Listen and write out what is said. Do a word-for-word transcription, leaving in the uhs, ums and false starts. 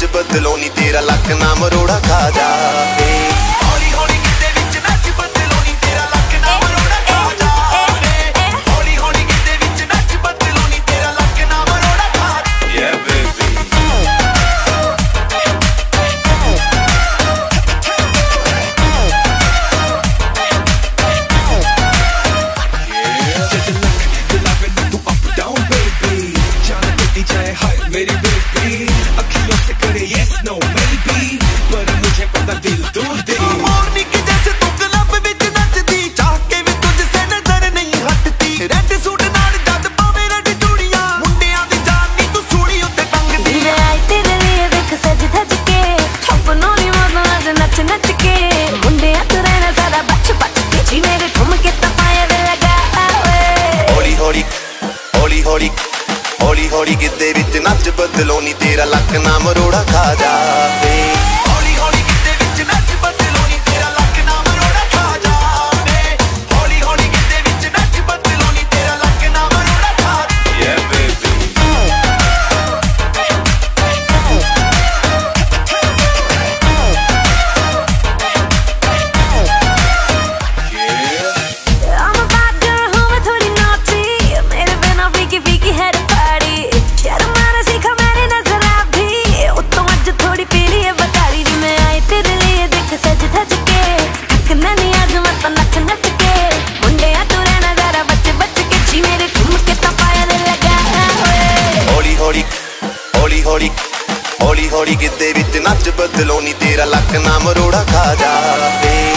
बदलो नी तेरा लक ना मरोड़ा खा जावे। हौली हौली गिद्दे विच नच बदलो नी तेरा लक ना मरोड़ा खा जावे। हौली हौली गिद्दे विच नच बदलो नी तेरा लक ना मरोड़ा खा जावे। Yeah baby मेरी बेबी अखियों से करे yes no maybe पर मुझे पता दिल दूर दे। मॉर्निंग के जैसे तू क्लब विच नचदी चाह के भी तुझसे नजर नहीं हटती। रेड सूट नाल जद पावे रेड चूड़ियां मुंडियां दी जान नी तू सूड़ी उत्ते टंगदी। वे आई तेरे लिए देख सज धज के सपनों नी मौज आज नच नच के मुंडियां तू रहना सारा बच बच के जी मेरे ठुमके तपाए दे लगा ओए। हौली हौली हौली हौली हौली हौली गिद्दे विच नच बदलो नी तेरा लक ना मरोड़ा खा जावे। हौली हौली गिद्दे विच नच बदलो नी तेरा लक ना मरोड़ा खा जावे। हौली हौली गिद्दे विच नच बदलो नी तेरा लक ना मरोड़ा खा जावे। Yeah baby I'm a bad girl who मैं थोड़ी naughty मेरे बिना फीकी फीकी है सज धज के थकना नहीं आज मत नच नच के मुंडिया तू रहना जरा बच बच के जी मेरे ठुमके तपाए दे लगा ओए। हौली हौली हौली हौली हौली हौली गिद्दे विच नच बदलो नी तेरा लक ना मरोड़ा खा जावे।